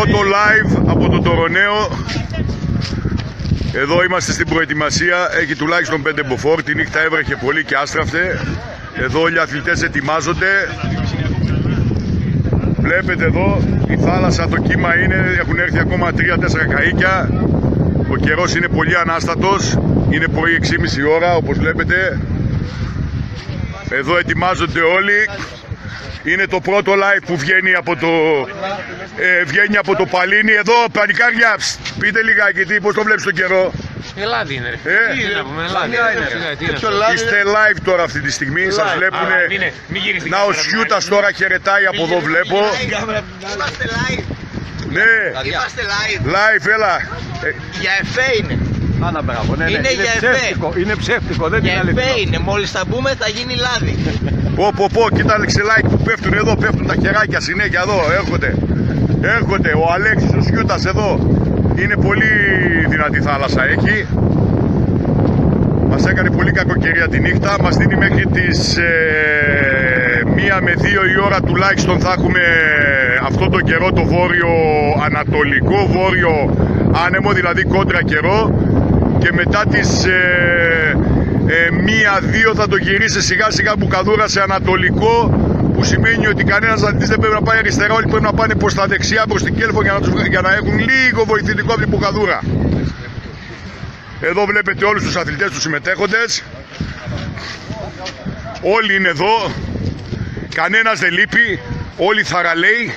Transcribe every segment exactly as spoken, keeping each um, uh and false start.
πρώτο live από το Τωροναίο. Εδώ είμαστε στην προετοιμασία. Έχει τουλάχιστον πέντε μποφόρ. Τη νύχτα έβρεχε πολύ και άστραφτε. Εδώ όλοι οι αθλητές ετοιμάζονται. Βλέπετε εδώ η θάλασσα, το κύμα είναι, έχουν έρθει ακόμα τρία τέσσερα καΐκια. Ο καιρός είναι πολύ ανάστατος. Είναι πρωί έξι και μισή ώρα όπως βλέπετε. Εδώ ετοιμάζονται όλοι. Είναι το πρώτο live που βγαίνει από το, ε, βγαίνει από το Παλίνι. Εδώ πανικάρια, πείτε λιγάκι τι, πώς το βλέπεις τον καιρό. Ελλάδι είναι. Ε? Τι να πούμε, Ελλάδι είναι. Είστε live τώρα αυτή τη στιγμή, live. Σας βλέπουνε. Να ο Σιούτας τώρα χαιρετάει από εδώ βλέπω. Είμαστε live. Ναι. Είμαστε live. Live, έλα. Για εφέ είναι. Άνα, μπράβο, ναι, ναι. Είναι, Είναι, για ψεύτικο, είναι ψεύτικο, δεν Για είναι εφέ αλήθεια. είναι. Μόλις τα μπούμε θα γίνει λάδι. Πω πω πω, κοίταξε like που πέφτουν εδώ, πέφτουν τα χεράκια συνέχεια εδώ, έρχονται. Έρχονται, ο Αλέξης, ο Σιούτας εδώ. Είναι πολύ δυνατή θάλασσα έχει. Μας έκανε πολύ κακοκαιρία τη νύχτα. Μας δίνει μέχρι τις ε, μία με δύο η ώρα τουλάχιστον θα έχουμε αυτό το καιρό, το βόρειο ανατολικό, βόρειο άνεμο, δηλαδή κόντρα καιρό. Και μετά τις ε, ε, μία-δύο θα το γυρίσει σιγά σιγά μπουκαδούρα σε ανατολικό, που σημαίνει ότι κανένας αθλητής δεν πρέπει να πάει αριστερά, όλοι πρέπει να πάνε προς τα δεξιά, προς την Κέλφο για να, τους, για να έχουν λίγο βοηθητικό από την μπουκαδούρα. Εδώ βλέπετε όλους τους αθλητές, τους συμμετέχοντες. Όλοι είναι εδώ. Κανένας δεν λείπει. Όλοι θαραλέοι.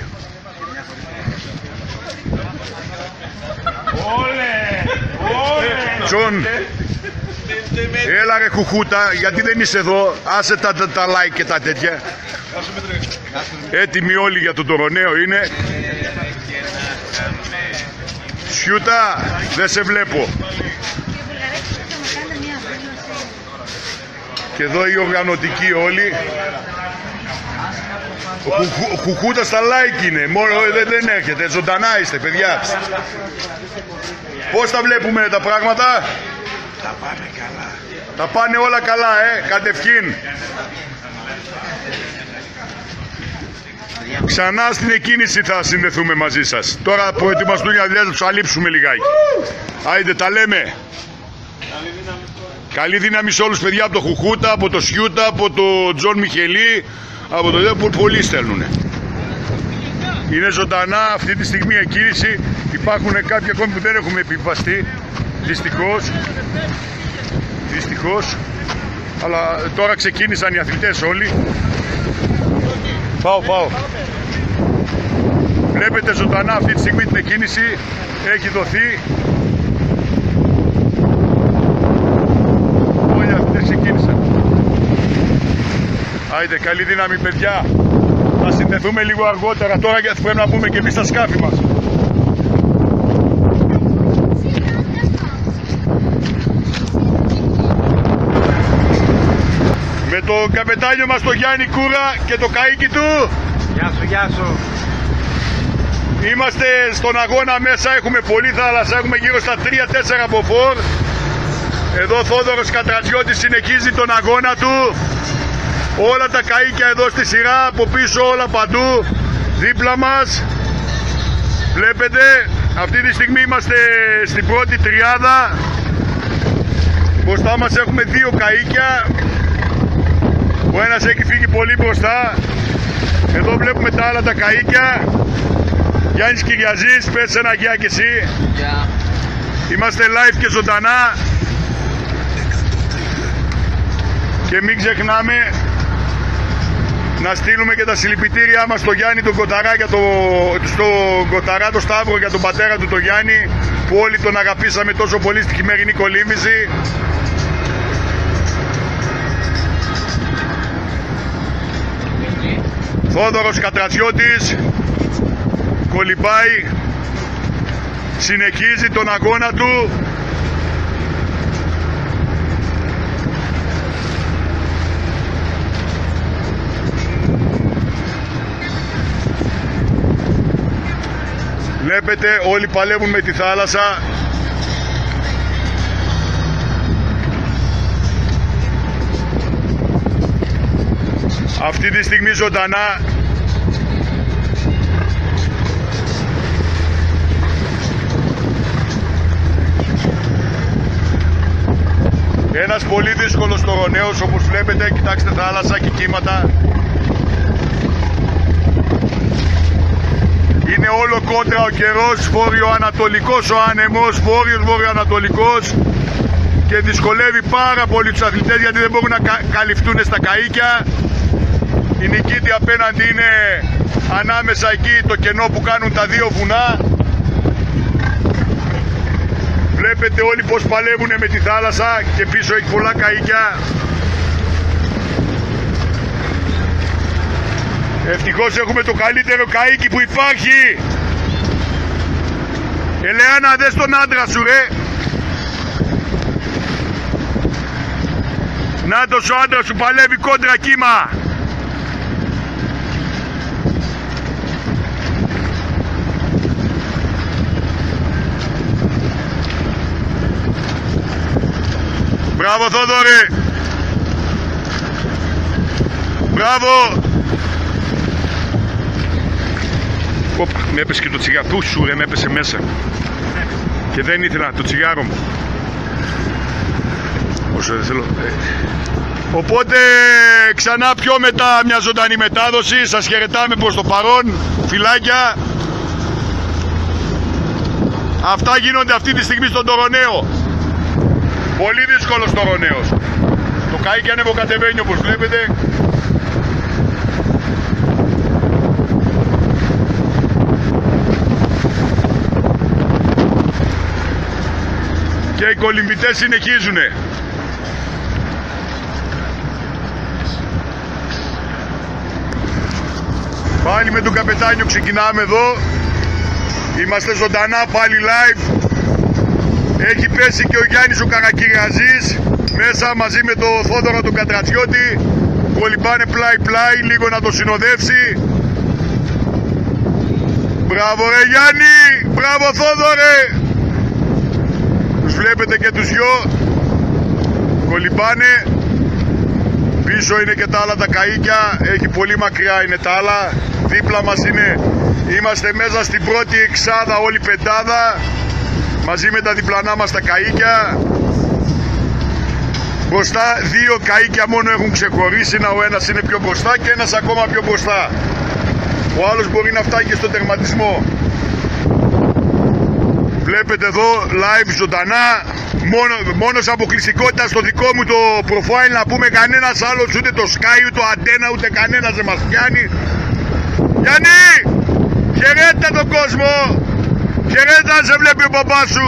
Τζον, έλα ρε κουχούτα, γιατί δεν είσαι εδώ. Άσε τα, τα, τα like και τα τέτοια. Έτοιμοι όλοι για το Τωροναίο είναι. Σιούτα, δεν σε βλέπω. Και εδώ οι οργανωτικοί όλοι. Ο Χου, Χουχούτα στα like είναι. Μόνο δεν, δεν έρχεται. Ζωντανά είστε παιδιά. Πώς τα βλέπουμε τα πράγματα? Τα πάνε καλά. Τα πάνε όλα καλά, ε. Κατευχήν. Ξανά στην εκκίνηση θα συνδεθούμε μαζί σας. Τώρα προετοιμαστούν για δουλειές, θα τους αλείψουμε λιγάκι. Άιντε, τα λέμε. Καλή δύναμη σε όλους παιδιά, από το Χουχούτα, από το Σιούτα, από το Τζον Μιχελή, από το δε που πολλοί στέλνουνε. Είναι ζωντανά αυτή τη στιγμή εκκίνηση. Υπάρχουν κάποιοι ακόμη που δεν έχουμε επιβαστεί. Δυστυχώς. Δυστυχώς. Αλλά τώρα ξεκίνησαν οι αθλητές όλοι. Πάω, πάω. Βλέπετε ζωντανά αυτή τη στιγμή την εκκίνηση. Έχει δοθεί. Όλοι οι αθλητές ξεκίνησαν. Άιντε, καλή δύναμη παιδιά. Θα συνδεθούμε λίγο αργότερα τώρα, γιατί πρέπει να πούμε και εμείς στα σκάφη μας. Με το καπετάνιο μας το Γιάννη Κούρα και το καΐκι του. Γεια σου, γεια σου. Είμαστε στον αγώνα μέσα, έχουμε πολύ θάλασσα, έχουμε γύρω στα τρία τέσσερα μποφόρ. Εδώ ο Θόδωρος Κατρατζιώτης συνεχίζει τον αγώνα του. Όλα τα καΐκια εδώ στη σειρά, από πίσω όλα παντού, δίπλα μας. Βλέπετε, αυτή τη στιγμή είμαστε στην πρώτη τριάδα. Μπροστά μας έχουμε δύο καΐκια. Ο ένας έχει φύγει πολύ μπροστά. Εδώ βλέπουμε τα άλλα τα καΐκια. Γιάννης Κυριαζής, πες ένα γεια και εσύ. Γεια. Είμαστε live και ζωντανά. Και μην ξεχνάμε να στείλουμε και τα συλληπιτήριά μας στο Γιάννη τον Κοταρά, για το, στο Κοταρά το Σταύρο, για τον πατέρα του τον Γιάννη, που όλοι τον αγαπήσαμε τόσο πολύ στη χειμερινή κολύμβηση. Θόδωρος Κατρατζιώτης κολυμπάει, συνεχίζει τον αγώνα του. Βλέπετε, όλοι παλεύουν με τη θάλασσα. Αυτή τη στιγμή ζωντανά Ένας πολύ δύσκολος τωροναίος, όπως βλέπετε, κοιτάξτε θάλασσα και κύματα. Είναι όλο κόντρα ο καιρός, βόρειο-ανατολικός ο άνεμος, βόρειος-βορειοανατολικός, και δυσκολεύει πάρα πολύ τους αθλητές γιατί δεν μπορούν να κα καλυφθούν στα καΐκια. Η Νικήτη απέναντι είναι ανάμεσα εκεί το κενό που κάνουν τα δύο βουνά. Βλέπετε όλοι πως παλεύουν με τη θάλασσα και πίσω έχει πολλά καΐκια. Ευτυχώς έχουμε το καλύτερο καΐκι που υπάρχει. Ελεάνα, δες τον άντρα σου ρε. Νάτος ο άντρας σου παλεύει κόντρα κύμα. Μπράβο Θόδωρε. Μπράβο. Οπα, με έπεσε και το τσιγάρο σου ρε, με έπεσε μέσα. Και δεν ήθελα το τσιγάρο μου. Όσο δεν θέλω. Οπότε ξανά πιο μετά μια ζωντανή μετάδοση. Σας χαιρετάμε προς το παρόν. Φιλάκια. Αυτά γίνονται αυτή τη στιγμή στον Τωροναίο. Πολύ δύσκολος Τωροναίος. Το καΐκι ανεβοκατεβαίνει όπως βλέπετε. Και οι κολυμβητές συνεχίζουνε. Πάλι με τον καπετάνιο ξεκινάμε εδώ. Είμαστε ζωντανά πάλι live. Έχει πέσει και ο Γιάννης ο Καρακυραζής μέσα μαζί με το Θόδωρο τον Κατρατσιώτη. Κολυμπάνε πλάι πλάι, λίγο να το συνοδεύσει. Μπράβο ρε Γιάννη, μπράβο Θόδωρε. Τους βλέπετε και τους δυο. Κολυμπάνε. Πίσω είναι και τα άλλα τα καΐκια. Έχει πολύ μακριά είναι τα άλλα. Δίπλα μας είναι. Είμαστε μέσα στην πρώτη εξάδα όλη πεντάδα. Μαζί με τα διπλανά μας τα καΐκια. Μπροστά δύο καΐκια μόνο έχουν ξεχωρίσει. Ο ένας είναι πιο μπροστά και ένας ακόμα πιο μπροστά. Ο άλλος μπορεί να φτάσει και στο τερματισμό. Βλέπετε εδώ live ζωντανά. Μόνο, μόνος αποκλειστικότητα στο δικό μου το profile να πούμε, κανένας άλλος, ούτε το Sky, ούτε το Αντένα, ούτε κανένας δεν μας πιάνει. Γιάννη! Χαιρέτα τον κόσμο! Χαιρέτα αν σε βλέπει ο παπάς σου!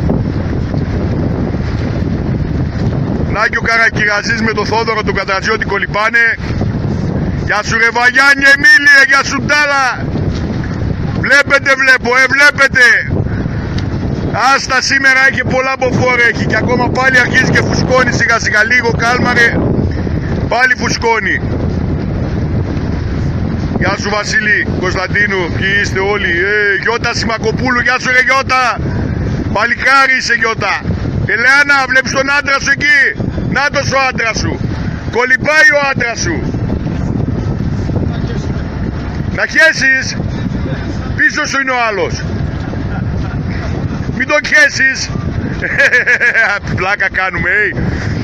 Να και ο Καρακυραζής με το Θόδωρο τον Κατρατσιώτη κολυμπάνε. Γεια σου ρε Βαγιάννη Εμίλια, γεια σου Τάλα! Βλέπετε βλέπω, ε βλέπετε! Άστα σήμερα έχει πολλά μποφόρ έχει και ακόμα πάλι αρχίζει και φουσκώνει σιγά σιγά, λίγο κάλμαρε, πάλι φουσκώνει. Γεια σου Βασίλη Κωνσταντίνου, ποιοι είστε όλοι, ε, Γιώτα Σιμακοπούλου, γεια σου ρε Γιώτα, παλικάρι είσαι Γιώτα. Ελεάνα, βλέπεις τον άντρα σου εκεί, νάτος ο άντρας σου, κολυμπάει ο άντρας σου. Να χέσεις, πίσω σου είναι ο άλλος. Μην το χέσεις. Πλάκα κάνουμε, ε.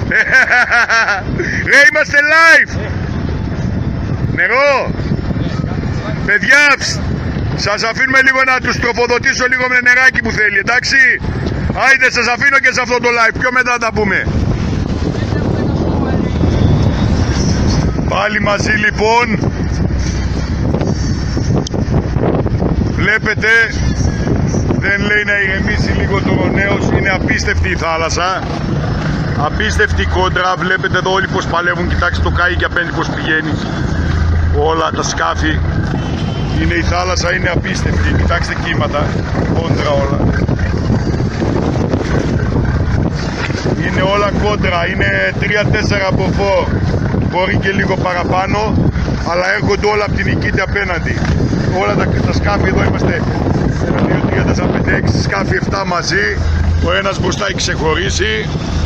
Ρε, είμαστε live. Νερό. Παιδιά, σας αφήνουμε λίγο να τους τροφοδοτήσω λίγο με νεράκι που θέλει, εντάξει. Άιντε, σας αφήνω και σε αυτό το live. Πιο μετά τα πούμε. Πάλι μαζί λοιπόν. Βλέπετε. Δεν λέει να ηρεμήσει λίγο το Τωροναίος, είναι απίστευτη η θάλασσα. Απίστευτη κόντρα, βλέπετε εδώ όλοι πως παλεύουν, κοιτάξτε το καΐκι απέναντι πως πηγαίνει. Όλα τα σκάφη, είναι η θάλασσα, είναι απίστευτη, κοιτάξτε κύματα, κόντρα όλα. Είναι όλα κόντρα, είναι τρία τέσσερα από φορ, μπορεί και λίγο παραπάνω, αλλά έρχονται όλα από την Νικήτη απέναντι. Όλα τα, τα σκάφη εδώ είμαστε. ένα, δύο, τρία, τέσσερα, πέντε, έξι σκάφη, επτά μαζί. Ο ένας μπροστά έχει ξεχωρίσει.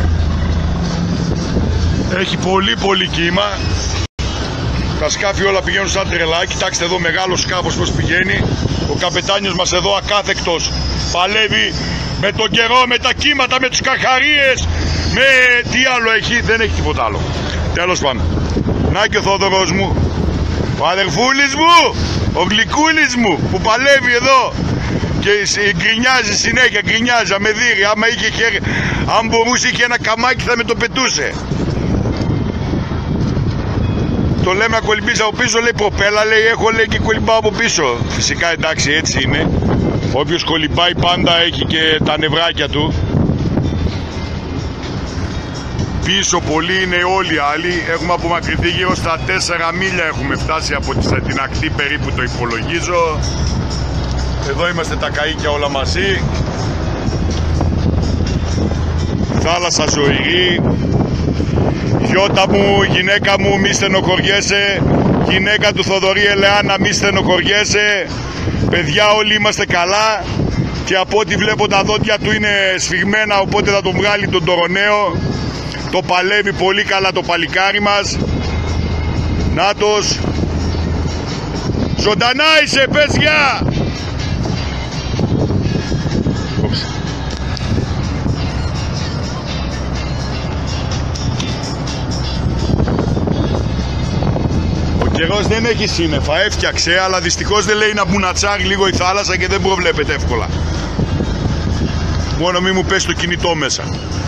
Έχει πολύ πολύ κύμα. Τα σκάφη όλα πηγαίνουν σαν τρελά. Κοιτάξτε εδώ μεγάλο σκάφος πως πηγαίνει. Ο καπετάνιος μας εδώ ακάθεκτος παλεύει με τον καιρό, με τα κύματα, με τους καρχαρίες, Με τι άλλο έχει, δεν έχει τίποτα άλλο. Τέλος πάντων. Να και ο Θόδωρος μου, ο αδερφούλης μου, ο γλυκούλης μου που παλεύει εδώ και γκρινιάζει συνέχεια, γκρινιάζει, με δείρει. Άμα είχε χέρι, αν μπορούσε είχε ένα καμάκι θα με το πετούσε. Το λέμε να κολυμπήσει από πίσω, λέει προπέλα, λέει έχω, λέει και κολυμπάω από πίσω. Φυσικά εντάξει, έτσι είναι. Όποιος κολυμπάει πάντα έχει και τα νευράκια του. Πίσω πολλοί είναι όλοι οι άλλοι. Έχουμε απομακρυνθεί γύρω στα τέσσερα μίλια, έχουμε φτάσει από την ακτή περίπου, το υπολογίζω. Εδώ είμαστε τα καΐκια όλα μαζί. Θάλασσα ζωηρή. Γιώτα μου, γυναίκα μου, μη στενοχωριέσαι. Γυναίκα του Θοδωρή Ελεάνα, μη στενοχωριέσαι. Παιδιά, όλοι είμαστε καλά. Και από ό,τι βλέπω τα δόντια του είναι σφιγμένα, οπότε θα τον βγάλει τον τοροναίο. Το παλεύει πολύ καλά το παλικάρι μας. Νάτος. Ζωντανά είσαι, πες γεια! Ο καιρός δεν έχει σύννεφα, έφτιαξε, αλλά δυστυχώς δεν λέει να μπουνατσάρει λίγο η θάλασσα και δεν προβλέπεται εύκολα. Μόνο μη μου πέσει το κινητό μέσα.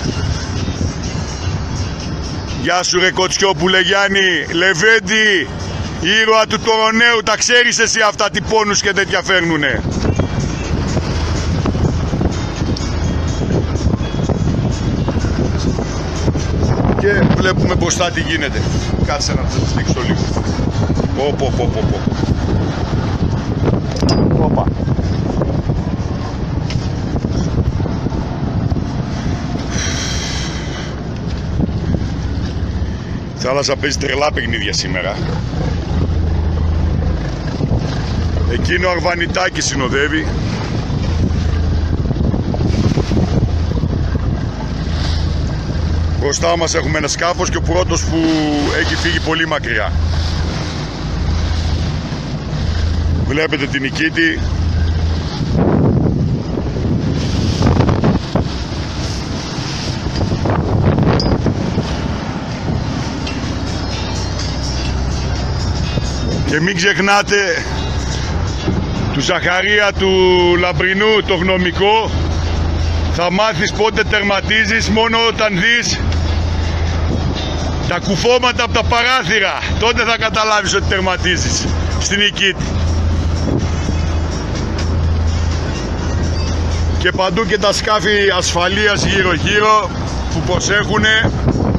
Γεια σου ρε Κοτσιόπουλε Γιάννη, Λεβέντη, ήρωα του Τοροναίου, τα ξέρεις εσύ αυτά τι πόνους και τέτοια φέρνουνε. Και βλέπουμε μπροστά τι γίνεται. Κάτσε να το στήξω το λίγο. Πω πω πω πω πω. Όπα. Η θάλασσα παίζει τρελά παιχνίδια σήμερα. Εκείνο ο Αρβανιτάκης συνοδεύει. Μπροστά μας έχουμε ένα σκάφος και ο πρώτος που έχει φύγει πολύ μακριά. Βλέπετε την Νικήτη. Και μην ξεχνάτε του Ζαχαρία του Λαμπρινού το γνωμικό. Θα μάθεις πότε τερματίζεις μόνο όταν δεις τα κουφώματα από τα παράθυρα. Τότε θα καταλάβεις ότι τερματίζεις στην Νικήτη. Και παντού και τα σκάφη ασφαλείας γύρω γύρω που προσέχουνε.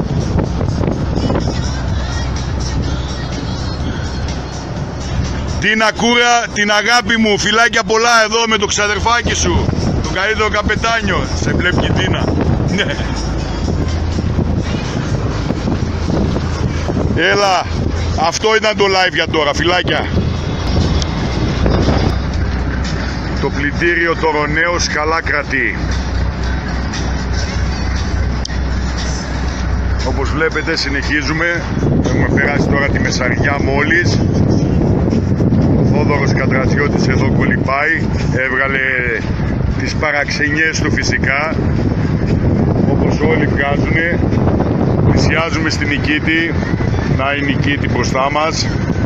Την Ακούρα, την αγάπη μου, φιλάκια πολλά εδώ με το ξαδερφάκι σου, το καλύτερο καπετάνιο. Σε βλέπει η Τίνα. Έλα, αυτό ήταν το live για τώρα, φιλάκια. Το πλυντήριο Τοροναίος καλά κρατεί. Όπως βλέπετε συνεχίζουμε. Έχουμε περάσει τώρα τη Μεσαριά μόλις. Ο Θόδωρος Κατρατιώτης εδώ κολυμπάει. Έβγαλε τις παραξενιές του φυσικά, όπως όλοι βγάζουνε. Πλησιάζουμε στην Νικήτη. Να η Νικήτη μπροστά μας.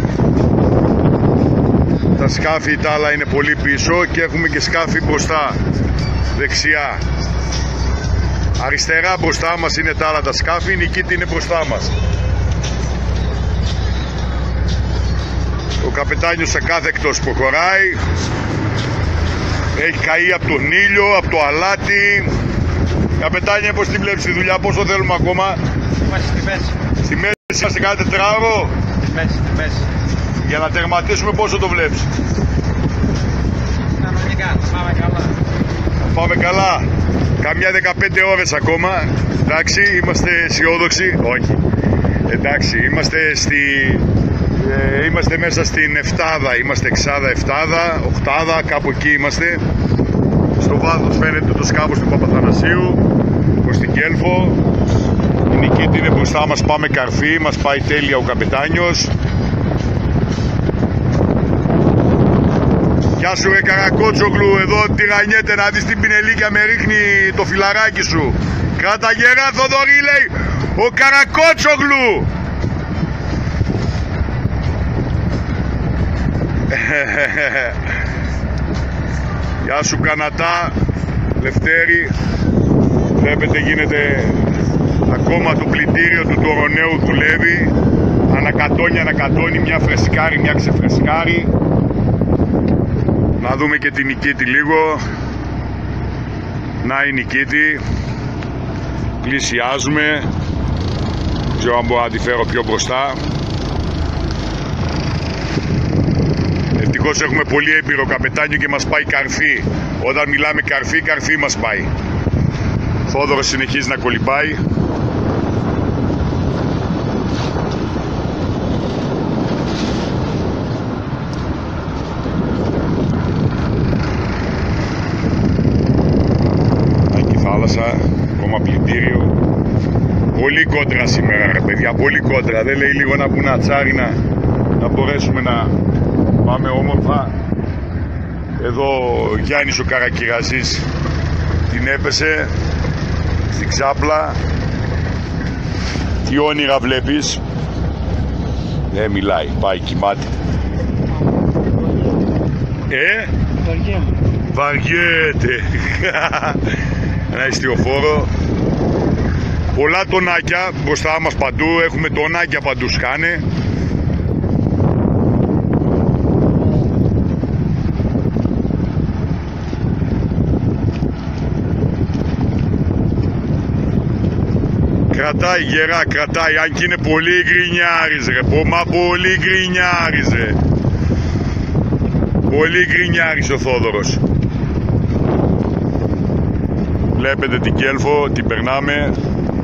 Τα σκάφη τα άλλα είναι πολύ πίσω και έχουμε και σκάφη μπροστά, δεξιά. Αριστερά μπροστά μας είναι τα άλλα τα σκάφη, η Νικήτη είναι μπροστά μας. Ο καπετάνιος ακάθεκτος προχωράει. Έχει καεί από τον ήλιο, από το αλάτι. Καπετάνια, πώς τη βλέπεις τη δουλειά, πόσο θέλουμε ακόμα? Είμαστε στη μέση. Στη μέση είμαστε κάθε τετράωρο. Στη μέση, στη μέση. Για να τερματίσουμε πόσο το βλέπεις? Κανονικά, πάμε καλά. Πάμε καλά. Καμιά δεκαπέντε ώρες ακόμα. Εντάξει, είμαστε αισιόδοξοι. Όχι. Εντάξει, είμαστε στη... Ε, είμαστε μέσα στην Εφτάδα. Είμαστε Εξάδα, Εφτάδα, Οχτάδα, κάπου εκεί είμαστε. Στο βάθος φαίνεται το σκάφος του Παπαθανασίου προς την Κέλφο. Η Νικήτη είναι μπροστά μας, πάμε καρφί. Μας πάει τέλεια ο καπετάνιος. Γεια σου ρε Καρακότσογλου, εδώ τυραννιέται να δεις την πινελίκια με ρίχνει το φιλαράκι σου. Κράτα γερά Θοδωρή, λέει ο Καρακότσογλου. Γεια σου Κανατά, Λευτέρη. Βλέπετε γίνεται ακόμα το πλυντήριο του Τωρονέου δουλεύει. Ανακατώνει, ανακατώνει, μια φρεσκάρι, μια ξεφρεσκάρι. Να δούμε και την Νικήτη λίγο. Να η Νικήτη. Πλησιάζουμε. Δεν ξέρω αν μπορώ να τη φέρω πιο μπροστά. Ευτυχώς έχουμε πολύ έμπειρο καπετάνιο και μας πάει καρφί. Όταν μιλάμε καρφί, καρφί μας πάει. Θόδωρος συνεχίζει να κολυμπάει. Εκεί θάλασσα, ακόμα πλυντήριο. Πολύ κόντρα σήμερα ρε παιδιά, πολύ κόντρα. Δεν λέει λίγο να μπουν ατσάρινα, να μπορέσουμε να πάμε όμορφα. Εδώ ο Γιάννης ο Καρακυραζής την έπεσε στην ξάπλα. Τι όνειρα βλέπεις? Δεν μιλάει, πάει, κοιμάται. Ε, Βαριέμαι. βαριέται. Ένα ιστιοφόρο. Πολλά τονάκια μπροστά μας παντού, έχουμε τονάκια παντού σκάνε. Κρατάει γερά, κρατάει, αν και είναι πολύ γκρινιάρης ρε, μα πολύ γκρινιάρης ρε. Πολύ γκρινιάρης ο Θόδωρος. Βλέπετε την Κέλφο, την περνάμε.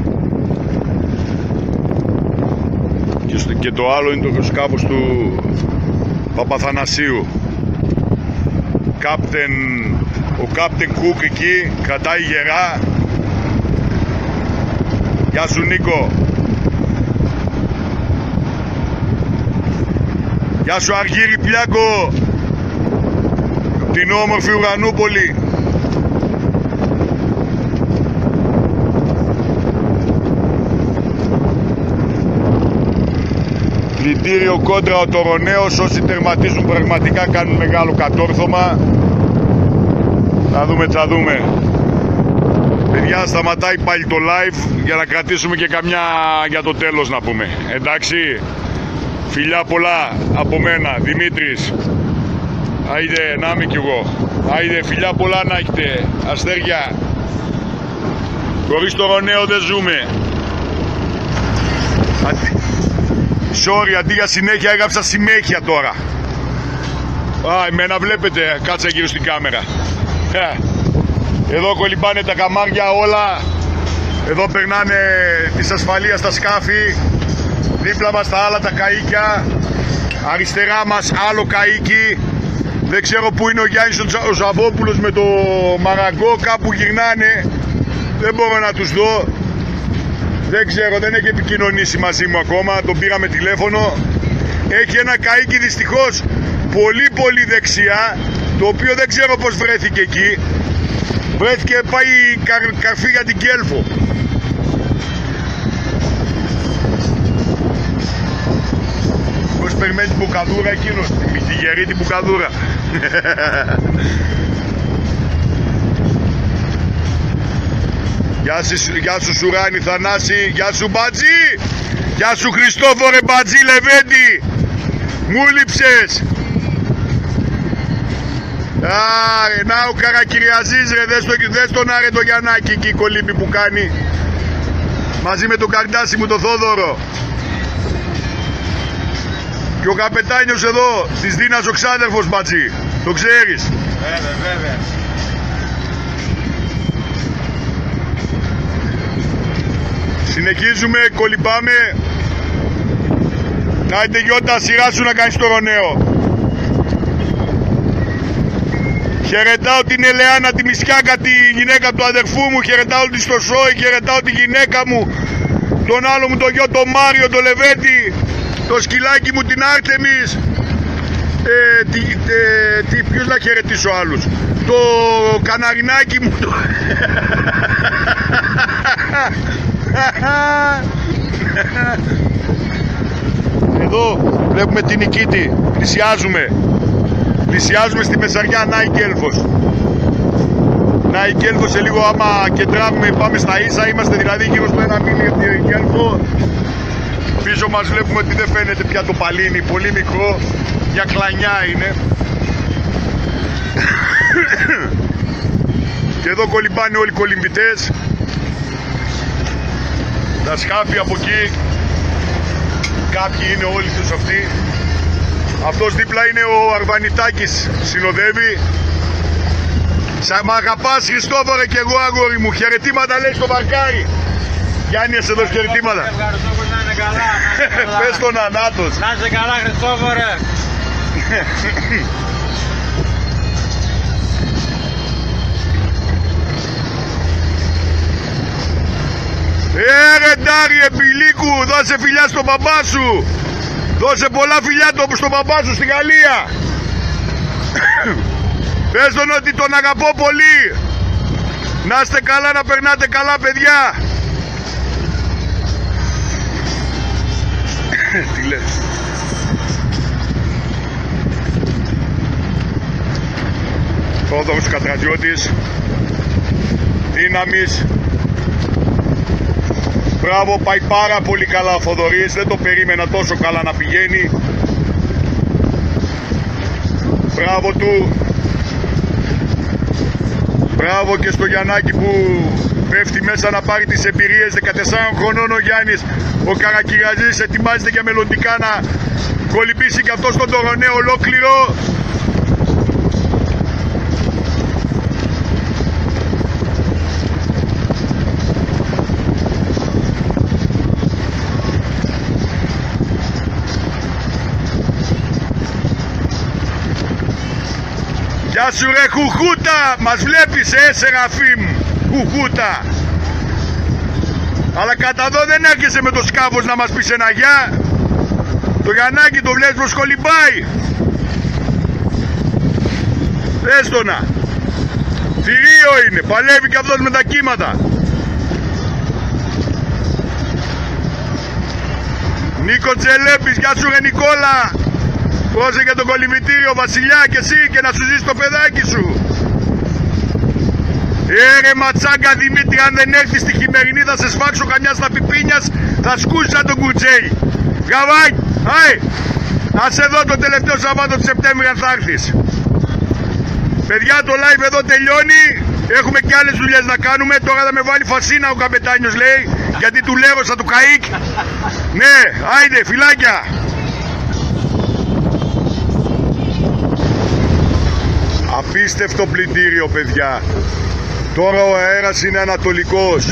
Και, στο, και το άλλο είναι το σκάφος του Παπαθανασίου. Κάπτεν, ο Κάπτεν Κουκ εκεί κρατάει γερά. Γεια σου Νίκο. Γεια σου Αργύρι Πλιάκο. Την όμορφη Ουρανούπολη. Πλυντήριο κόντρα ο Τωρονέος. Όσοι τερματίζουν πραγματικά κάνουν μεγάλο κατόρθωμα. Θα δούμε, θα δούμε. Παιδιά, σταματάει πάλι το live για να κρατήσουμε και καμιά για το τέλος να πούμε. Εντάξει, φιλιά πολλά από μένα, Δημήτρης. Άιντε, να είμαι κι εγώ. Άιντε, φιλιά πολλά να έχετε, αστέρια. Χωρίς το Ρονέο δεν ζούμε. Αντι... Sorry, αντί για συνέχεια έγραψα συνέχεια τώρα. Α, εμένα βλέπετε, κάτσα γύρω στην κάμερα. Εδώ κολυμπάνε τα καμάρια όλα. Εδώ περνάνε της ασφαλείας τα σκάφη. Δίπλα μας τα άλλα τα καΐκια. Αριστερά μας άλλο καΐκι. Δεν ξέρω που είναι ο Γιάννης ο Ζαβόπουλος με το μαραγκό. Κάπου γυρνάνε. Δεν μπορώ να τους δω. Δεν ξέρω, δεν έχει επικοινωνήσει μαζί μου ακόμα. Τον πήραμε τηλέφωνο. Έχει ένα καΐκι δυστυχώς πολύ πολύ δεξιά, το οποίο δεν ξέρω πως βρέθηκε εκεί. Βρέθηκε, πάει καρ, καρφί για την Κέλφο. Πώς περιμένει την μπουκαδούρα εκείνος, τη γερή την μπουκαδούρα. Γεια σου, γεια σου Σουράνη Θανάση, γεια σου Μπατζή, γεια σου Χριστόφορε Μπατζή Λεβέντη, μου λείψες. Άρε, να ο Καρακυριαζής ρε, δες, το, δες τον άρε το Γιαννάκη εκεί κολύμπη που κάνει. Μαζί με τον Καρντάση μου το Θόδωρο. Και ο καπετάνιος εδώ, της Δίνας ο ξάδερφος Μπατζή. Το ξέρεις? Βέβαια, βέβαια. Συνεχίζουμε, κολυμπάμε. Άιντε Γιώτα, σειρά σου να κάνεις το Ρονέο. Χαιρετάω την Ελεάνα, τη Μισιάκα, τη γυναίκα του αδερφού μου. Χαιρετάω τη στο Σόι, χαιρετάω τη γυναίκα μου. Τον άλλο μου το γιο, τον Μάριο, τον Λεβέντη. Το σκυλάκι μου, την Άρτεμις. Ε, τι, ε, τι, ποιους να χαιρετήσω άλλους? Το καναρινάκι μου το... Εδώ βλέπουμε την Νικήτη. Πλησιάζουμε. Πλησιάζουμε στη Μεσαριά Νάη Κέλφος. Νάη Κέλφος σε λίγο άμα κεντράμε πάμε στα ίσα. Είμαστε δηλαδή γύρω στο ένα μίλι από την Κέλφο. Πίσω μας βλέπουμε ότι δεν φαίνεται πια το παλίνι. Πολύ μικρό. Για κλανιά είναι. Και εδώ κολυμπάνε όλοι οι κολυμπητές. Τα σκάφη από εκεί. Κάποιοι είναι όλοι τους αυτοί. Αυτός δίπλα είναι ο Αρβανιτάκης, συνοδεύει. Σα μ' αγαπάς Χριστόφορε και εγώ αγόρι μου. Χαιρετήματα λέει στο βαρκάρι. Γιάννη εσύ εδώ χαιρετήματα. Ευχαριστώ που να είναι καλά. Πες τον Ανάτος. Να είσαι καλά Χριστόφορε. Ε ρε Ντάρι Εμπιλίκου, δώσε φιλιά στον μπαμπά σου. Δώσε πολλά φιλιά στον μπαμπά σου στη Γαλλία. Πες τον ότι τον αγαπώ πολύ. Να είστε καλά, να περνάτε καλά παιδιά. Τι λες? Θόδωρος Κατραζιώτης. Δύναμης. Μπράβο, πάει πάρα πολύ καλά ο Θοδωρής, δεν το περίμενα τόσο καλά να πηγαίνει. Μπράβο του. Μπράβο και στο Γιαννάκη που πέφτει μέσα να πάρει τις εμπειρίες. δεκατεσσάρων χρονών ο Γιάννης, ο Καρακυραζής, ετοιμάζεται για μελλοντικά να κολυμπήσει και αυτό στον Τωροναίο ολόκληρο. Γεια σου ρε Χουχούτα, μας βλέπεις ε Σεραφείμ, Χουχούτα. Αλλά κατά εδώ δεν έρχεσαι με το σκάφος να μας πεις ένα γεια. Το Γιαννάκι το βλέπεις πως κολυμπάει. Πες το να. Θηρίο είναι, παλεύει και αυτός με τα κύματα. Νίκο Τσελέπης, γεια σου ρε Νικόλα. Πρόσεχε το κολυμβητήριο Βασιλιά και εσύ και να σου ζήσει το παιδάκι σου. Ε ρε ματσάγκα Δημήτρη, αν δεν έρθεις στη χειμερινή θα σε σφάξω καμιά στα πιπίνιας, θα σκούσεις σαν τον κουτζέι. Γαβάκι, άι, ας εδώ το τελευταίο Σαββάτο του Σεπτέμβρη αν θα έρθεις. Παιδιά το live εδώ τελειώνει, έχουμε και άλλες δουλειές να κάνουμε, τώρα θα με βάλει φασίνα ο καπετάνιος λέει, γιατί του λέρωσα του καΐκ. Ναι, άιντε φιλάκια. Απίστευτο πλυντήριο παιδιά. Τώρα ο αέρας είναι ανατολικός.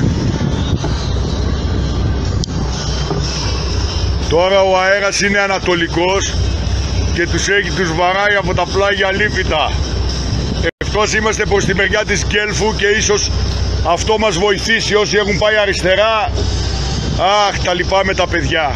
Τώρα ο αέρας είναι ανατολικός και τους έχει, τους βαράει από τα πλάγια λίφυτα. Ευτός είμαστε προς τη μεριά της Κέλφου και ίσως αυτό μας βοηθήσει όσοι έχουν πάει αριστερά. Αχ, τα λυπάμαι τα παιδιά.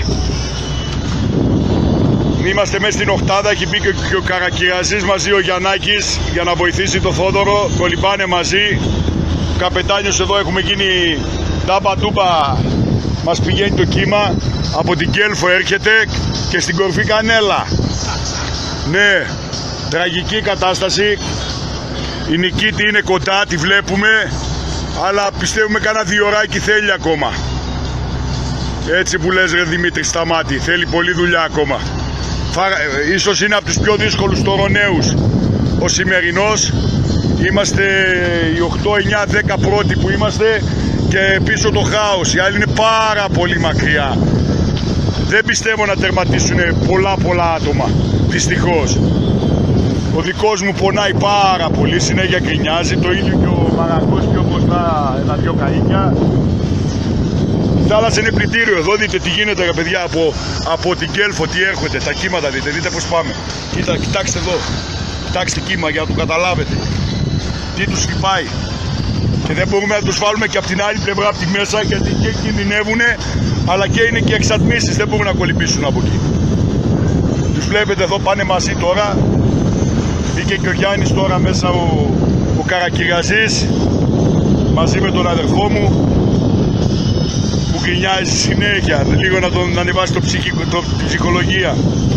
Είμαστε μέσα στην οχτάδα, έχει μπει και ο Καρακυραζής μαζί ο Γιαννάκης για να βοηθήσει το Θόδωρο, κολυμπάνε μαζί. Καπετάνιος εδώ έχουμε γίνει τάμπα τούμπα, μας πηγαίνει το κύμα, από την Κέλφο έρχεται και στην κορφή Κανέλα. Ναι, τραγική κατάσταση, η Νικήτη είναι κοντά, τη βλέπουμε, αλλά πιστεύουμε κάνα δύο ωράκι θέλει ακόμα. Έτσι που λες ρε Δημήτρη σταμάτη, θέλει πολλή δουλειά ακόμα. Ίσως είναι από τους πιο δύσκολους τωροναίους ο σημερινός. Είμαστε οι οκτώ, εννιά, δέκα πρώτοι που είμαστε και πίσω το χάος. Οι άλλοι είναι πάρα πολύ μακριά. Δεν πιστεύω να τερματίσουν πολλά πολλά άτομα, δυστυχώς. Ο δικός μου πονάει πάρα πολύ, συνέχεια γκρινιάζει. Το ίδιο και ο Μαρακός πιο μπροστά, ένα δυο καΐκια. Η θάλασσα είναι πλυντήριο, εδώ δείτε τι γίνεται ρε παιδιά από, από την Κέλφο, τι έρχονται, τα κύματα δείτε, δείτε πως πάμε. Κοίτα, κοιτάξτε εδώ, κοιτάξτε κύμα για να το καταλάβετε. Τι τους χτυπάει. Και δεν μπορούμε να τους βάλουμε και από την άλλη πλευρά από τη μέσα γιατί και κινδυνεύουνε, αλλά και είναι και εξατμίσεις, δεν μπορούν να κολυμπήσουν από εκεί. Τους βλέπετε εδώ, πάνε μαζί τώρα. Μπήκε και ο Γιάννης τώρα μέσα, ο, ο Καρακυριαζής, μαζί με τον αδερφό μου, που γκρινιάζει συνέχεια, λίγο να τον να ανεβάσει το ψυχικ, το, την ψυχολογία.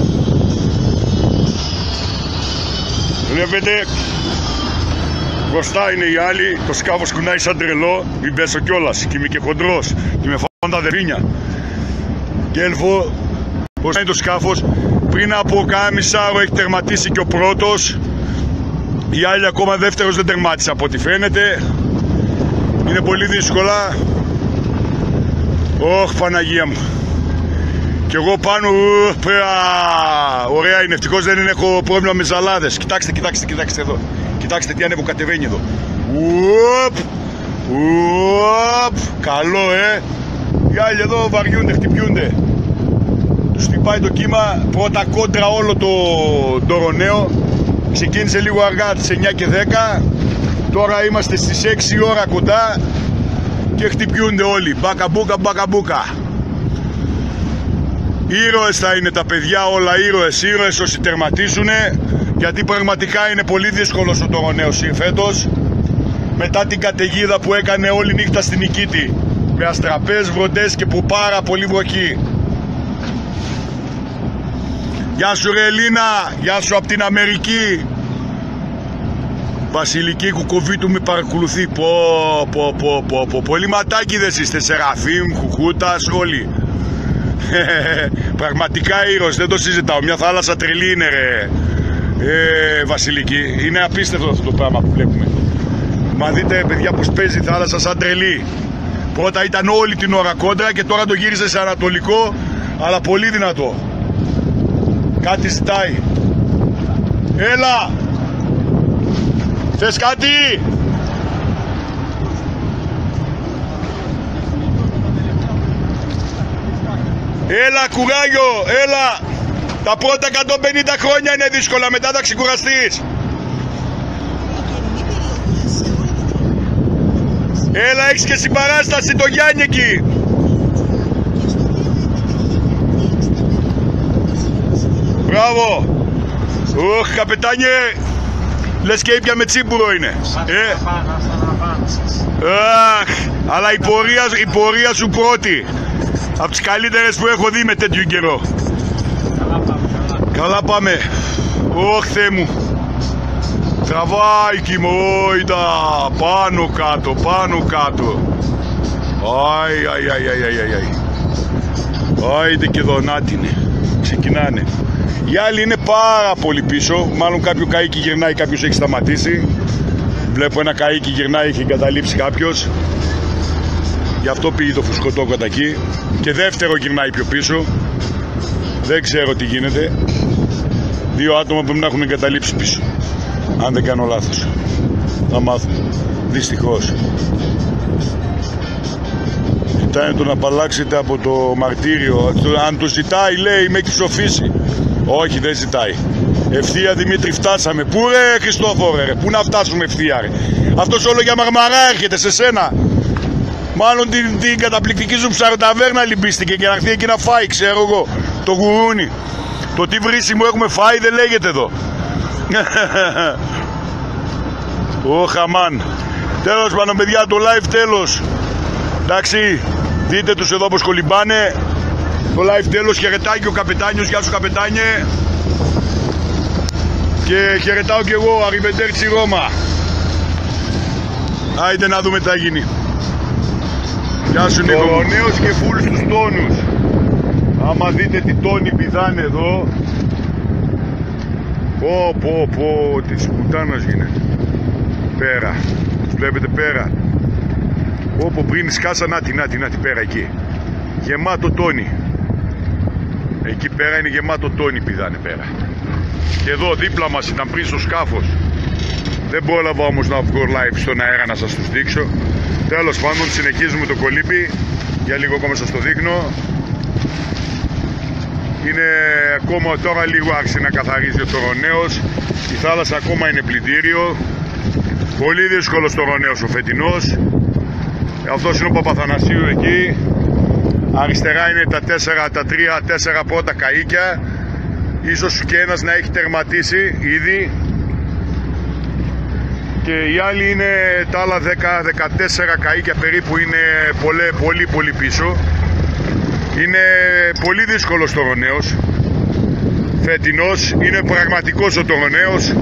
Βλέπετε, μπροστά είναι οι άλλοι, το σκάφος κουνάει σαν τρελό, μην πέσω κιόλας, και είμαι και χοντρός, και με φάνε τα δερίνια. Και έλθω, πώς είναι το σκάφος, πριν από κάμισα έχει τερματίσει και ο πρώτος, οι άλλοι ακόμα δεύτερος δεν τερμάτισε από ό,τι φαίνεται. Είναι πολύ δύσκολα. Ωχ, Παναγία μου. Και εγώ πάνω, ου, πέρα. Ωραία είναι, ευτυχώς δεν έχω πρόβλημα με ζαλάδες. Κοιτάξτε, κοιτάξτε, κοιτάξτε εδώ. Κοιτάξτε τι ανέβω κατεβαίνει εδώ. Ουοπ, ουοπ. Καλό, ε. Οι άλλοι εδώ βαριούνται, χτυπιούνται. Τους χτυπάει το κύμα, πρώτα κόντρα όλο το ντοροναίο. Ξεκίνησε λίγο αργά τις εννιά και δέκα. Τώρα είμαστε στις έξι ώρα κοντά και χτυπιούνται όλοι. Μπακαμπούκα, μπακαμπούκα. Ήρωες θα είναι τα παιδιά, όλα ήρωες, ήρωες όσοι τερματίσουνε. Γιατί πραγματικά είναι πολύ δύσκολος ο ντοροναίος φέτος. Μετά την καταιγίδα που έκανε όλη νύχτα στην Νικήτη, με αστραπές, βροντές και που πάρα πολύ βροχή. Γεια σου ρε Ελίνα, γεια σου από την Αμερική. Βασιλική Κουκοβίτου με παρακολουθεί. Πω πω πω πω πω. Πολύ ματάκιδες είστε, Σεραφείμ, Κουκούτας, όλοι. Πραγματικά ήρωες, δεν το συζητάω. Μια θάλασσα τρελή είναι ρε ε, Βασιλική. Είναι απίστευτο αυτό το πράγμα που βλέπουμε. Μα δείτε παιδιά πως παίζει η θάλασσα σαν τρελή. Πρώτα ήταν όλη την ώρα κόντρα και τώρα το γύρισε σε ανατολικό, αλλά πολύ δυνατό. Κάτι ζητάει. Έλα! Θες κάτι? Έλα κουράγιο, έλα! Τα πρώτα εκατόν πενήντα χρόνια είναι δύσκολα, μετά θα ξεκουραστείς. Έλα, έχεις και συμπαράσταση το Γιάννη εκεί. Μπράβο. Ωχ, καπετάνιε. Λες και ήπια με τσίμπουρο είναι. Ε. Αχ, αλλά η πορεία, η πορεία σου πρώτη. Από τις καλύτερες που έχω δει με τέτοιο καιρό. Καλά πάμε. Ωχ, Θεέ μου. Τραβάει κοιμόιτα. Πάνω κάτω, πάνω κάτω. Αϊ, αϊ, αϊ, αϊ, αϊ, αϊ. Άιντε και δονάτινε. Ξεκινάνε. Οι άλλοι είναι πάρα πολύ πίσω. Μάλλον κάποιο καΐκι γυρνάει, κάποιος έχει σταματήσει. Βλέπω ένα καΐκι γυρνάει, έχει εγκαταλείψει κάποιος. Γι' αυτό πήγε το φουσκωτό κατά εκεί. Και δεύτερο γυρνάει πιο πίσω. Δεν ξέρω τι γίνεται. Δύο άτομα που μην έχουν εγκαταλείψει πίσω. Αν δεν κάνω λάθος. Θα μάθουμε. Δυστυχώς. Ζητάνε το να απαλλάξετε από το μαρτύριο. Αν το ζητάει λέει με έχει ψοφήσει. Όχι, δεν ζητάει. Ευθεία Δημήτρη φτάσαμε. Πού ρε Χριστόφορε ρε, πού να φτάσουμε ευθεία ρε. Αυτός όλο για μαρμαρά έρχεται σε σένα. Μάλλον την, την καταπληκτική σου ψαροταβέρνα λυμπίστηκε και να έρθει εκεί να φάει, ξέρω εγώ. Το γουρούνι. Το τι βρίσιμο έχουμε φάει δεν λέγεται εδώ. Ω χαμάν. Τέλος πάνω παιδιά, το live τέλος. Εντάξει, δείτε τους εδώ πως κολυμπάνε. Το live τέλος, χαιρετάει και ο καπετάνιος. Γεια σου καπετάνιε. Και χαιρετάω και εγώ, Αριβεντέρτσι Ρώμα. Άιντε να δούμε τι θα γίνει. Γεια σου Νίκο. Κοροναίος και φουλ στους τόνους. Άμα δείτε τι τόνοι πηδάνε εδώ. Πω πω πω, της πουτάνας γίνεται. Πέρα, βλέπετε πέρα. Όπου πριν σκάσα, να την, να την, να την πέρα εκεί. Γεμάτο τόνι. Εκεί πέρα είναι γεμάτο τόνι πηδάνε πέρα. Και εδώ δίπλα μας ήταν πριν στο σκάφος. Δεν πρόλαβα όμως να βγω live στον αέρα να σας τους δείξω. Τέλος πάντων συνεχίζουμε το κολύμπι. Για λίγο ακόμα σας το δείχνω. Είναι ακόμα τώρα λίγο άρχισε να καθαρίζει ο τοροναίος. Η θάλασσα ακόμα είναι πλυντήριο. Πολύ δύσκολος τοροναίος ο φετινός. Αυτός είναι ο Παπαθανασίου εκεί. Αριστερά είναι τα, τέσσερα, τα τρία τέσσερα πρώτα καΐκια. ίσως και ένας να έχει τερματίσει ήδη και οι άλλοι είναι τα άλλα δέκα δεκατέσσερα καΐκια περίπου, είναι πολύ πολύ πολύ πίσω. Είναι πολύ δύσκολος τωροναίος φετινός, είναι πραγματικός ο τωροναίος.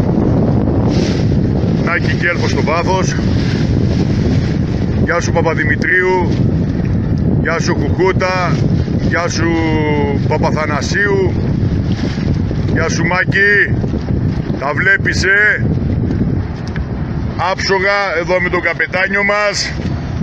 Νάκη Κέλφος στο βάθος. Γεια σου Παπαδημητρίου, γεια σου Κουκούτα, γεια σου Παπαθανασίου, γεια σου Μάκη. Τα βλέπεις ε άψογα εδώ με τον καπετάνιο μας.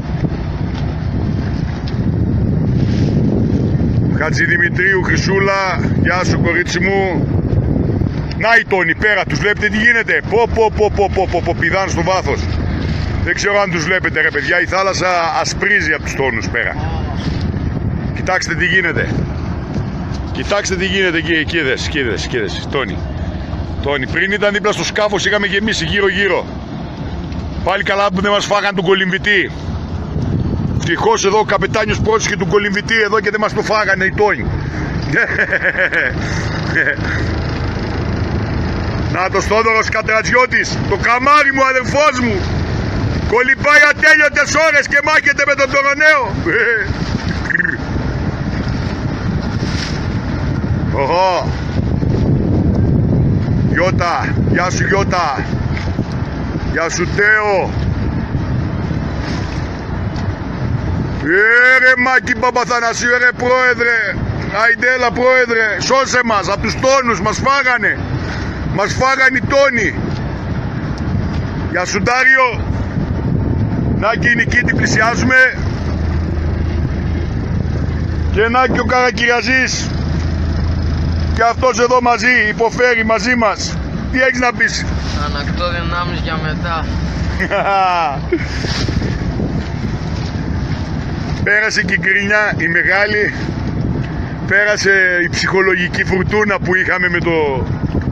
Χατζηδημητρίου Χρυσούλα, γεια σου κορίτσι μου. Να οι τόνοι πέρα, τους βλέπετε τι γίνεται? Πω πω πω πω πω πω, πω πηδάν στο βάθος. Δεν ξέρω αν τους βλέπετε ρε παιδιά, η θάλασσα ασπρίζει από τους τόνους πέρα. Κοιτάξτε τι γίνεται. Κοιτάξτε τι γίνεται εκεί, κοίδες, κοίδες, κοίδες, τόνοι. Τόνοι, πριν ήταν δίπλα στο σκάφος, είχαμε γεμίσει γύρω γύρω. Πάλι καλά που δεν μας φάγαν τον κολυμβητή. Ευτυχώς εδώ ο καπετάνιος πρόσεχε του κολυμβητή εδώ και δεν μας το φάγανε οι τόνοι. Να το Στόδωρος Κατρατζιώτης, το καμάρι μου, αδερφός μου. Κολυμπάει ατέλειωτες ώρες και μάχεται με τον τωροναίο. Οχο. Γιώτα, γεια σου Γιώτα. Γεια σου Τέο. Ε, ρε Μάκη Παπαθανασίου, ρε πρόεδρε. Αϊντέλα πρόεδρε, σώσε μας από τους τόνους, μας φάγανε. Μας φάγανε οι τόνοι. Γεια σου Ντάριο. Να και η Νικήτη, πλησιάζουμε. Και να και ο Καρακυριαζής. Και αυτός εδώ μαζί, υποφέρει μαζί μας. Τι έχεις να πεις? Ανακτώ δυνάμεις για μετά. Πέρασε και η γκρινιά, η μεγάλη. Πέρασε η ψυχολογική φουρτούνα που είχαμε με το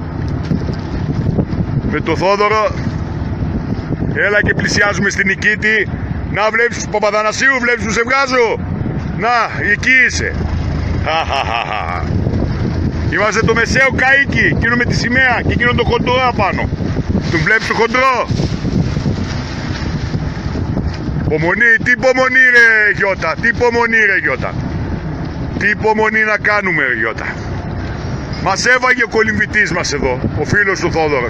με το Θόδωρο. Έλα και πλησιάζουμε στην Νικήτη. Να βλέπεις του Παπαθανασίου, βλέπεις που σε βγάζω. Να, εκεί είσαι. Είμαστε το μεσαίο καΐκι, εκείνο με τη σημαία και εκείνο το χοντρό απάνω. Τον βλέπεις το χοντρό? Υπομονή, τι υπομονή ρε Γιώτα, τι υπομονή ρε Γιώτα. Τι υπομονή να κάνουμε ρε Γιώτα. Μας έβαγε ο κολυμβητής μας εδώ, ο φίλος του Θόδωρος.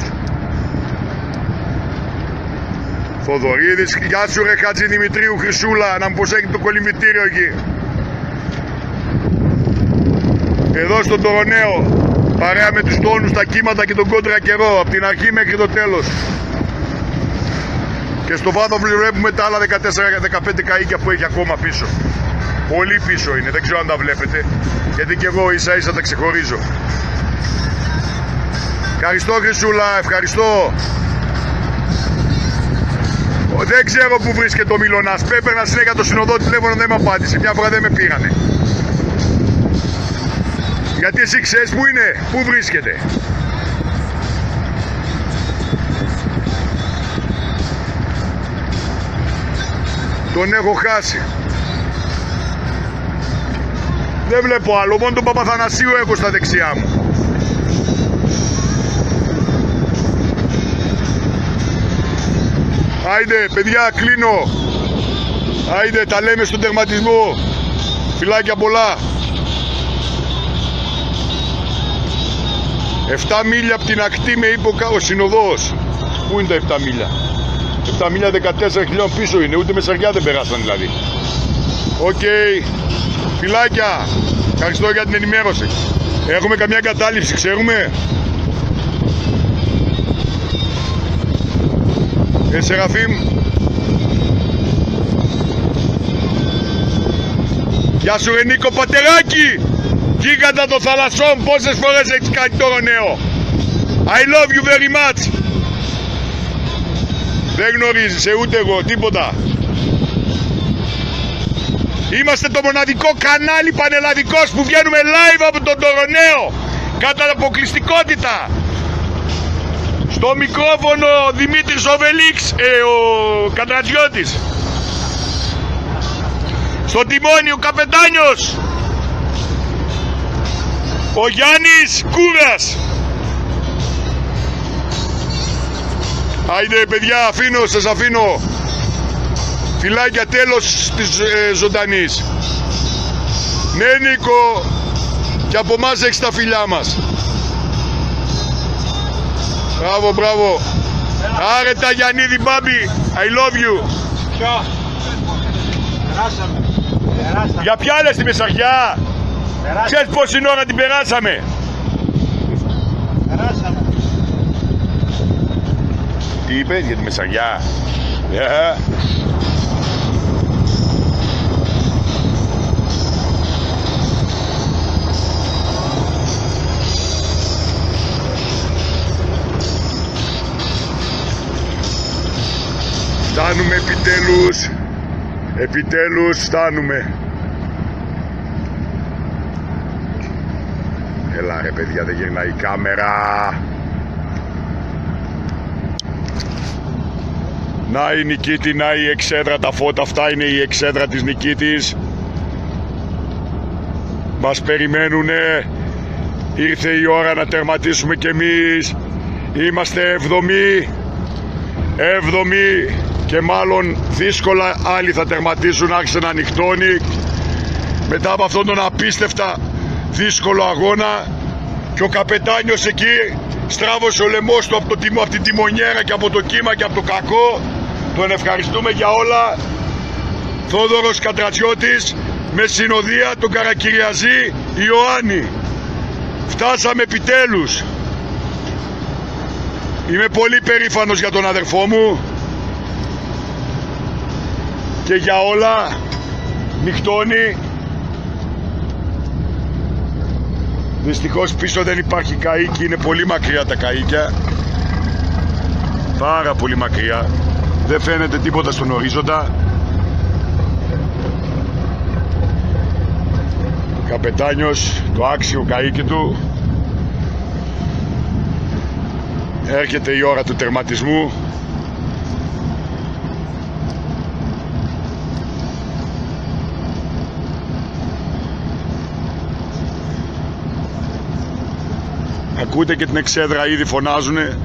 Θοδωρίδης, γεια σου ρε Χατζηδημητρίου Χρυσούλα, να μου προσέχει το κολυμβητήριο εκεί. Εδώ στον τωροναίο, παρέα με τους τόνους, τα κύματα και τον κόντρα καιρό, από την αρχή μέχρι το τέλος. Και στο βάθο βλέπουμε τα άλλα δεκατέσσερα δεκαπέντε καΐκια που έχει ακόμα πίσω. Πολύ πίσω είναι, δεν ξέρω αν τα βλέπετε, γιατί και εγώ ίσα ίσα τα ξεχωρίζω. Ευχαριστώ Χρυσούλα, ευχαριστώ. Δεν ξέρω που βρίσκεται ο Μιλωνάς. Πέπαιρνα συνέχεια το συνοδό τηλέφωνο, δεν με απάντησε. Μια φορά δεν με πήρανε. Γιατί εσύ ξέρεις που είναι, πού βρίσκεται. Τον έχω χάσει. Δεν βλέπω άλλο, μόνο τον Παπαθανασίου έχω στα δεξιά μου. Άιντε παιδιά, κλείνω. Άιντε, τα λέμε στον τερματισμό. Φιλάκια πολλά. Εφτά μίλια από την ακτή με είπε ο συνοδός. Πού είναι τα εφτά μίλια? εφτά μίλια δεκατέσσερα χιλιόμετρα πίσω είναι, ούτε με σαριά δεν περάσαν δηλαδή. Οκ, okay. Φιλάκια. Ευχαριστώ για την ενημέρωση. Έχουμε καμιά εγκατάλειψη, ξέρουμε? Ε, Σεραφείμ. Γεια σου ρε Νίκο Πατεράκη. Γίγαντα των θαλασσών, πόσες φορές έχεις κάνει τώρα νέο? I love you very much. Δεν γνωρίζεις, ε, ούτε εγώ, τίποτα. Είμαστε το μοναδικό κανάλι πανελλαδικός που βγαίνουμε live από τον Τωροναίο. Κατά αποκλειστικότητα. Στο μικρόφωνο Δημήτρης Οβελίξ, ε, ο Κατρατζιώτης. Στο τιμόνι ο καπετάνιος, Ο Γιάννης Κούρας. Άιντε παιδιά, αφήνω, σας αφήνω. Φιλάκια, τέλος της ε, ζωντανής. Ναι Νίκο, και από εμάς έχεις τα φιλιά μας. Μπράβο, μπράβο. Άρε τα Γιαννίδη μπάμπι, I love you. Ποιο? Περάσαμε. Περάσαμε. Για ποια λες τη Μεσαριά? Περάσαμε. Ξέρεις πόση ώρα την περάσαμε? Περάσαμε. Τι είπε για τη Μεσαριά? Yeah. Φτάνουμε επιτέλους. Επιτέλους φτάνουμε. Έλα ρε παιδιά, δεν γυρνάει η κάμερα. Να η Νικήτη, να η εξέδρα, τα φώτα αυτά είναι η εξέδρα της Νικήτης. Μας περιμένουνε. Ήρθε η ώρα να τερματίσουμε κι εμείς. Είμαστε εβδομή. Έβδομη και μάλλον δύσκολα άλλοι θα τερματίσουν. Άρχισε να ανοιχτώνει μετά από αυτόν τον απίστευτα δύσκολο αγώνα και ο καπετάνιος εκεί στράβωσε ο λαιμός του από, το τιμο, από την τιμονιέρα και από το κύμα και από το κακό. Τον ευχαριστούμε για όλα. Θόδωρος Κατρατσιώτης με συνοδεία τον Καρακυριαζή Ιωάννη. Φτάσαμε επιτέλους. Είμαι πολύ περήφανος για τον αδερφό μου και για όλα. Νυχτώνει. Δυστυχώς πίσω δεν υπάρχει καΐκι, είναι πολύ μακριά τα καΐκια. Πάρα πολύ μακριά. Δεν φαίνεται τίποτα στον ορίζοντα. Καπετάνιος, το άξιο καΐκι του. Έρχεται η ώρα του τερματισμού. Ακούτε και την εξέδρα, ήδη φωνάζουνε.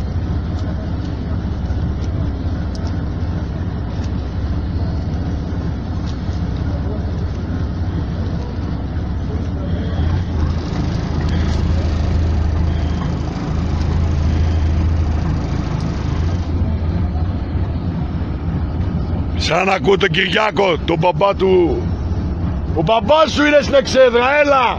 Σαν ακούω τον Κυριάκο, τον μπαμπά του. Ο μπαμπάς σου είναι στην εξέδρα, έλα!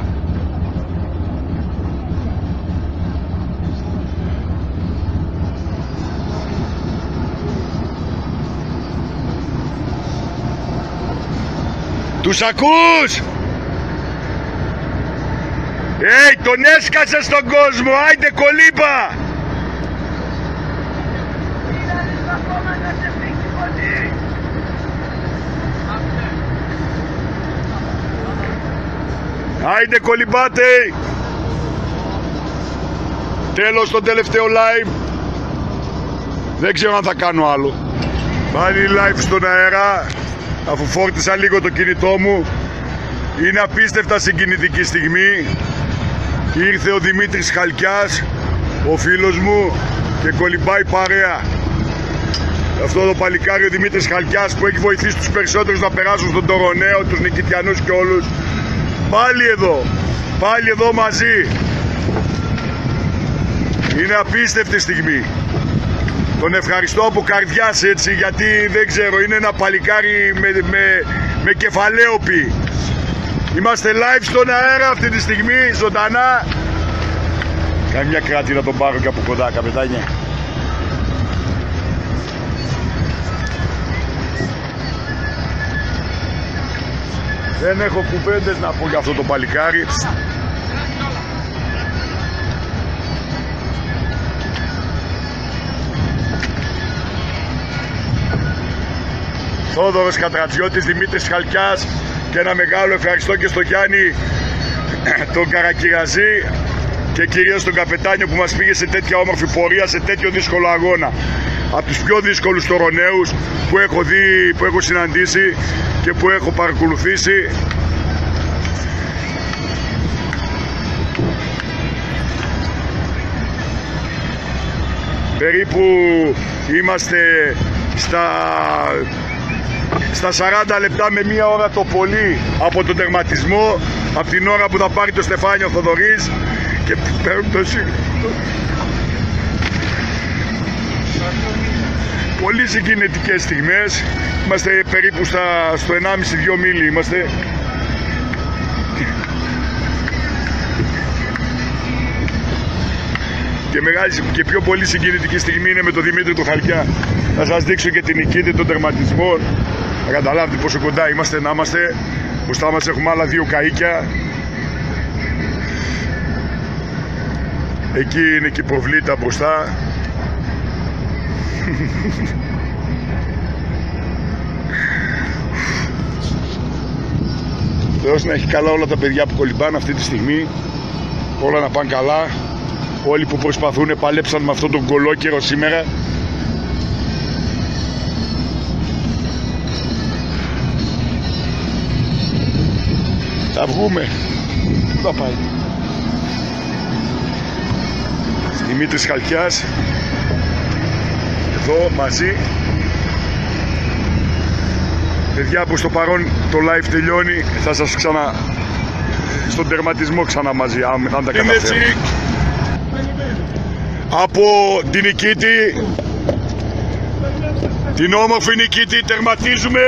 Τους ακούς? Ει, τον έσκασε στον κόσμο, άιντε κολύμπα! Άιντε κολυμπάτε! Τέλος το τελευταίο live. Δεν ξέρω αν θα κάνω άλλο. Πάλι live στον αέρα, αφού φόρτισα λίγο το κινητό μου. Είναι απίστευτα συγκινητική στιγμή. Ήρθε ο Δημήτρης Χαλκιάς, ο φίλος μου, και κολυμπάει παρέα. Αυτό το παλικάρι ο Δημήτρης Χαλκιάς που έχει βοηθήσει τους περισσότερους να περάσουν στον Τωροναίο, τους Νικητιανούς και όλους. Πάλι εδώ, πάλι εδώ μαζί. Είναι απίστευτη στιγμή. Τον ευχαριστώ από καρδιάς, έτσι, γιατί δεν ξέρω, είναι ένα παλικάρι με, με, με κεφαλαίωπη. Είμαστε live στον αέρα αυτή τη στιγμή, ζωντανά. Κάνε μια κράτη να τον πάρω και από κοντά, καπετάνια. Δεν έχω κουβέντες να πω για αυτό το παλικάρι. Θόδωρος Κατρατσιώτης, Δημήτρης Χαλκιάς, και ένα μεγάλο ευχαριστώ και στο Γιάννη τον Καρακυραζή και κυρίως τον καπετάνιο που μας πήγε σε τέτοια όμορφη πορεία, σε τέτοιο δύσκολο αγώνα. Από τους πιο δύσκολους τωροναίους που έχω δει, που έχω συναντήσει και που έχω παρακολουθήσει. Περίπου είμαστε στα, στα σαράντα λεπτά με μία ώρα το πολύ από τον τερματισμό, από την ώρα που θα πάρει το στεφάνι ο Θοδωρής και παίρνουν το σύγκριτο. Πολύ συγκινητικές στιγμές. Είμαστε περίπου στα, στο ενάμιση με δύο μίλι είμαστε. Και, μεγάλη, και πιο πολύ συγκινητική στιγμή είναι με τον Δημήτρη του Χαλκιά. Θα σας δείξω και την νικήτη των τερματισμών. Θα καταλάβετε πόσο κοντά είμαστε να είμαστε. Μπροστά μας έχουμε άλλα δύο καΐκια. Εκεί είναι και η προβλήτα μπροστά. Θεός να έχει καλά όλα τα παιδιά που κολυμπάνε αυτή τη στιγμή. Όλα να πάνε καλά. Όλοι που προσπαθούν παλέψαν με αυτόν τον κολόκαιρο σήμερα. Θα βγούμε. Πού θα πάει? Δημήτρης Χαλκιάς. Εδώ μαζί. Παιδιά, που στο παρόν το live τελειώνει, θα σας ξανα... στον τερματισμό ξανά μαζί, αν, αν τα καταφέρουμε. Από την νικήτη, την όμορφη νικήτη, τερματίζουμε.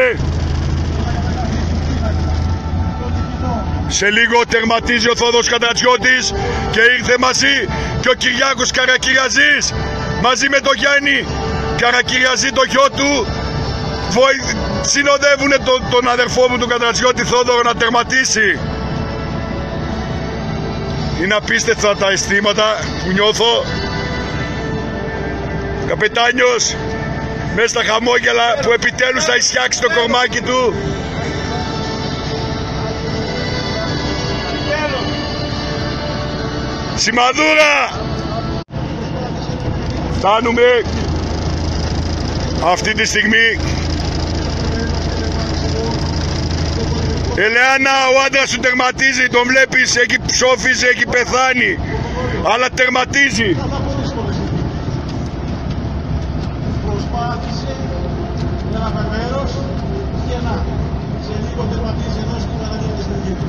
Σε λίγο τερματίζει ο Θόδωρος Κατρατσιώτης και ήρθε μαζί και ο Κυριάκος Καρακυριαζής μαζί με τον Γιάννη Καρακυριαζή, το γιο του. Συνοδεύουν τον, τον αδερφό μου τον Κατρατσιώτη Θόδωρο να τερματίσει. Είναι απίστευτα τα αισθήματα που νιώθω. Καπετάνιος μέσα στα χαμόγελα που επιτέλους θα ισιάξει το κορμάκι του. Σημαδούρα! Φτάνουμε αυτή τη στιγμή. Ελεάνα, ο άντρας σου τερματίζει, τον βλέπεις, έχει ψόφιζε, έχει πεθάνει, αλλά τερματίζει. Προσπάθησε, έλαβε μέρος και να, σε λίγο τερματίζει εδώ στην παραλία της Νικήτης.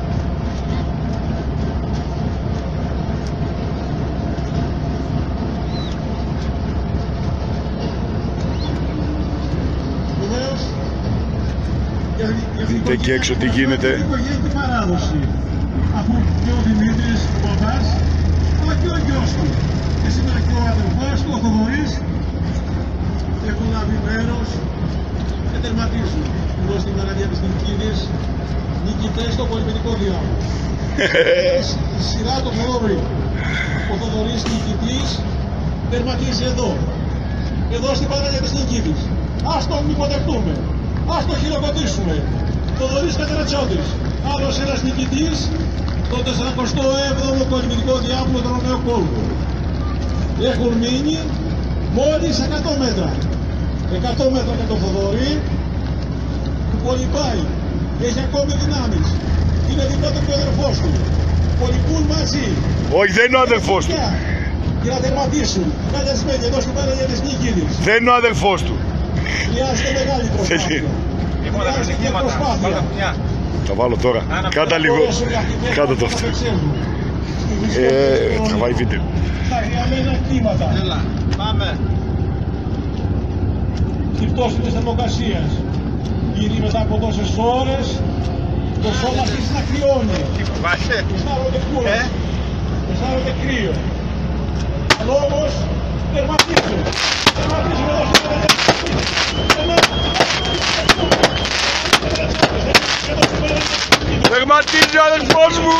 Δείτε και έξω τι γίνεται. Γίνεται παράδοση, αφού και ο Δημήτρης, ο παπάς, αλλά και ο γιος του και σήμερα και ο αδελφός του, ο Θοδωρής, έχουν λάβει μέρος και τερματίζουν εδώ στην παραλία της Νικήτης, νικητές στο κολυμπητικό διάβολο. Η σειρά του Θοδωρή, ο Θοδωρής νικητής, τερματίζει εδώ, εδώ στην παραλία της Νικήτης. Ας τον υποδεχτούμε. Ας το χειροκροτήσουμε. Θοδωρής Κατρατσιώτης, άλλος ένας νικητής, το σαρανταεπτό έβδομο κολυμπητικό διάβολο του Ρωμαίου Κόλπου. Έχουν μείνει μόλις εκατό μέτρα. εκατό μέτρα με τον Θοδωρή, που κολυμπάει, έχει ακόμη δυνάμεις. Είναι δίπλα του και ο αδερφός του. Κολυμπούν μαζί. Όχι, δεν είναι ο αδερφός του. Για να τερματίσουν. Καλεσμένοι εδώ στην παραλία της Νικήτης. Δεν είναι ο αδερφός του. Χρειάζεται μεγάλη προσπάθεια. Χρειάζεται προσπάθεια. Θα βάλω τώρα. Κάτα λίγο. Κάτα το αυτό. Ε, τραβάει βίντεο. Τα χρειαμένα κύματα. Έλα, πάμε. Η πτώση της θερμοκρασίας. Ήδη μετά από τόσες ώρες το σώμα αρχίζει να κρυώνει. Αισθάνονται κούραση. Αισθάνονται κρύο. Αλλά όμως τερματίζουν. Τερματίζουν εδώ στην παραλία. Τερματίζει ο αδερφός μου!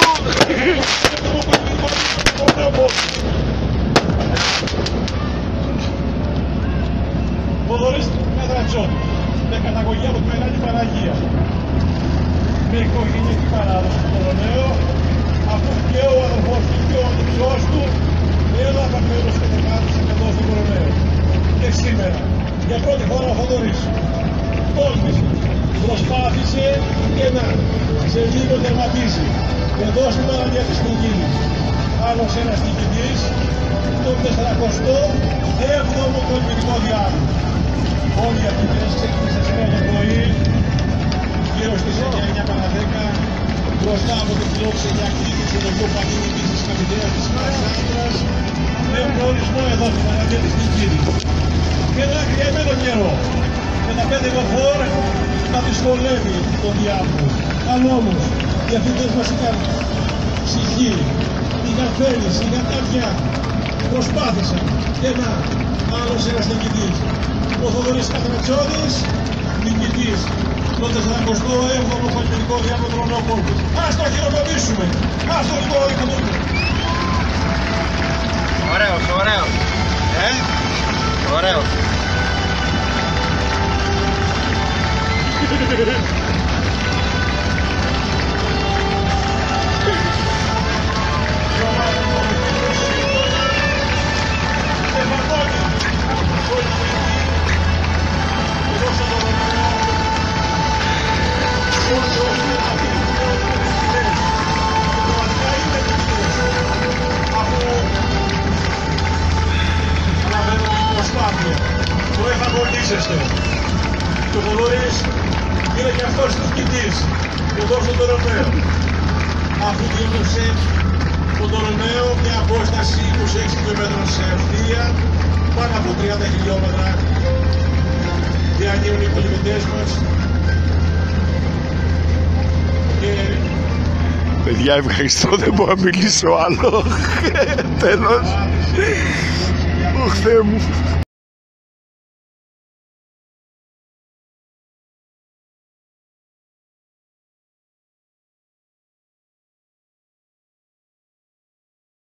Θοδωρής Κατρατσιώτης, με καταγωγή από τη Μεγάλη Παναγία. Με οικογενειακή παράδοση στο Ρωμαίο, αφού και ο αδερφός του και ο γιος του έλαβαν μέρος και τερμάτισαν εδώ στο Ρωμαίο. Και σήμερα, για πρώτη φορά ο Θοδωρής τόλμησε, προσπάθησε και να σε λίγο τερματίζει εδώ στην παραλία της Νικήτης. άλλος ένας νικητής, το τετρακοστό έβδομο κολυμπητικό διάλειμμα. Όλοι οι αθλητές ξεκίνησαν σήμερα το πρωί, γύρω στις εννιά παρά δέκα, μπροστά από την πλώξη εννιά κλίκης, ο οποίο Πανίνη της καπιτέας της Κασάνδρας, με προορισμό εδώ στην παραδεία της Νικήτης. Και ένα κρυεμένο καιρό, με τα πέντε μποφόρ να δυσκολεύει τον διάβολο. Αλλά όμως, οι αθλητές μας είχαν ψυχή, είχαν θέληση, είχαν καρδιά, προσπάθησαν. Και ένα άλλος ένας νικητής. Ο Θοδωρής Καθρατσιώτης, νικητής. Το τετρακοστό έβδομο κολυμπητικό διάμετρο Νεοπόλτης. Ας το χειροκροτήσουμε! Ας το λοιπόν χειροκροτήσουμε! Ωραίος, ωραίος. Ε? Ωραίος. Το εθαγωνίζεστε. Το Θοδωρής είναι και αυτός νικητής. Και δώσε τον Ρωμαίο. Αφού δήλωσε τον Ρωμαίο μια απόσταση είκοσι έξι χιλιόμετρων σε ευθεία, πάνω από τριάντα χιλιόμετρα διανύουν οι κολυμπητές μας. Και... Παιδιά, ευχαριστώ, δεν μπορώ να μιλήσω άλλο. Τέλος. Ωχ, Θεέ μου.